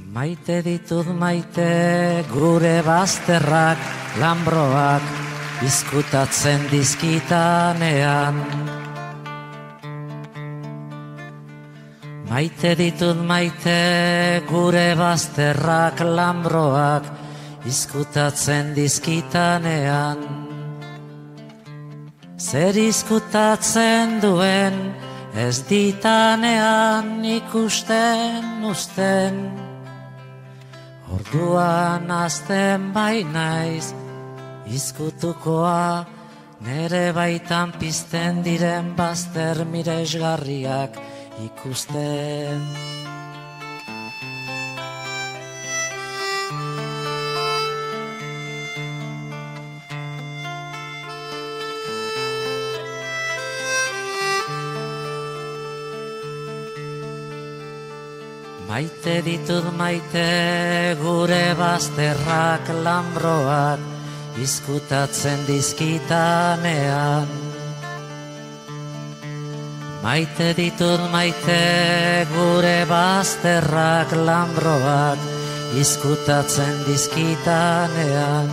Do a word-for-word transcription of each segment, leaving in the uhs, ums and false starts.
Maite ditut maite gure bazterrak, lambroak, izkutatzen dizkitanean. Maite ditut maite gure bazterrak, lambroak, izkutatzen dizkitanean. Zer izkutatzen duen, ez ditanean ikusten usten. Orduan azten bai naiz, izkutukoa, nere baitan pizten diren bazter miresgarriak ikusten. Maite ditut maite gure bazterrak, lambroak, izkutatzen dizkitanean. Maite ditut maite gure bazterrak, lambroak, izkutatzen dizkitanean.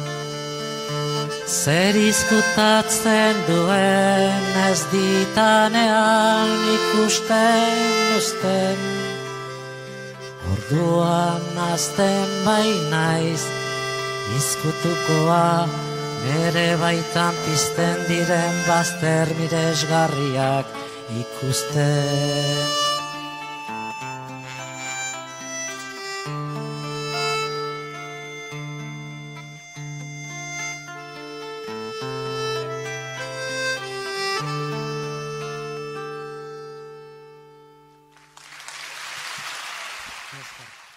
Zer izkutatzen duen, ez ditanean ikusten usten. Orduan azten bai naiz, izkutukoa, nere baitan pizten diren bazter miresgarriak ikusten. Yes,